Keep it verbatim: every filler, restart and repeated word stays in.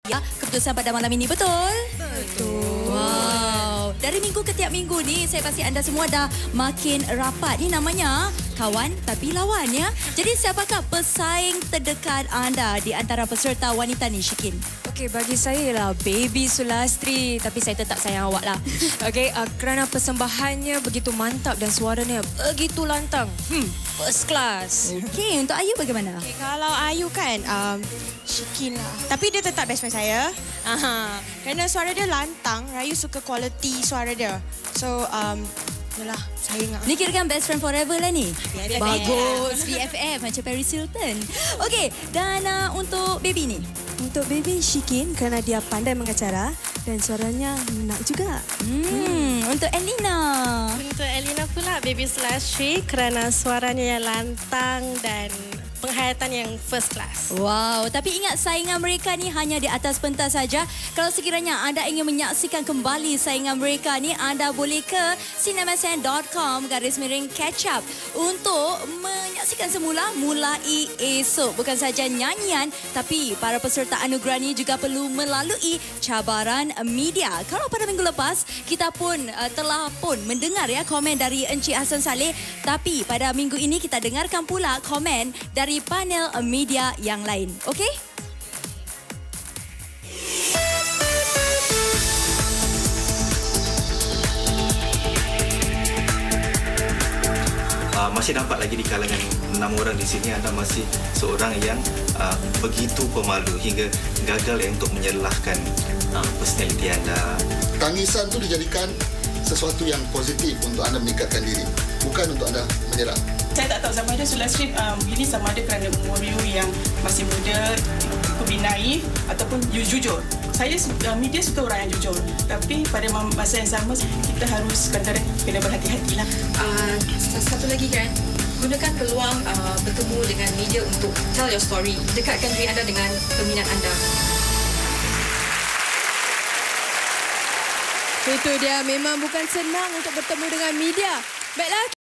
Ya, keputusan pada malam ini betul? Betul. Wow. Dari minggu ke tiap minggu ni, saya pasti anda semua dah makin rapat. Ini namanya kawan tapi lawan ya. Jadi siapakah pesaing terdekat anda di antara peserta wanita ni, Syikin? Okey, bagi saya ialah Baby Sulastri. Tapi saya tetap sayang awak lah. Okey, uh, kerana persembahannya begitu mantap dan suaranya begitu lantang. Hmm, first class. Okey, untuk Ayu bagaimana? Okay, kalau Ayu kan, um, Syikin lah. Tapi dia tetap best friend saya. Aha. Kerana suara dia lantang, Ayu suka kualiti suara dia. So, um, yalah, sayang lah. Ni kira kan best friend forever lah ni. B F F. Bagus, B F F macam Paris Hilton. Okey, dan uh, untuk Baby ni? Untuk Baby Syikin kerana dia pandai mengacara dan suaranya menak juga. Hmm, untuk Elina? Untuk Elina pula Baby Sulastri kerana suaranya yang lantang dan penghayatan yang first class. Wow, tapi ingat saingan mereka ni hanya di atas pentas saja. Kalau sekiranya anda ingin menyaksikan kembali saingan mereka ni, anda boleh ke cinemascene dot com garis miring catch up untuk menyaksikan semula mulai esok. Bukan saja nyanyian, tapi para peserta anugerah ni juga perlu melalui cabaran media. Kalau pada minggu lepas kita pun uh, telah pun mendengar ya komen dari Encik Hassan Saleh, tapi pada minggu ini kita dengarkan pula komen dari dari panel media yang lain. Okey? Uh, masih dapat lagi di kalangan enam orang di sini, anda masih seorang yang uh, begitu pemalu hingga gagal untuk menyelahkan uh, personaliti anda. Tangisan tu dijadikan sesuatu yang positif untuk anda meningkatkan diri, bukan untuk anda menyerah. Saya tak tahu sama ada Sulastri um, ini sama ada kerana umur you yang masih muda, lebih naif ataupun you jujur. Saya uh, media suka orang yang jujur. Tapi pada masa yang sama kita harus kata kena berhati-hatilah. Uh, satu lagi kan, gunakan peluang uh, bertemu dengan media untuk tell your story. Dekatkan diri anda dengan peminat anda. Itu dia, memang bukan senang untuk bertemu dengan media. Baiklah.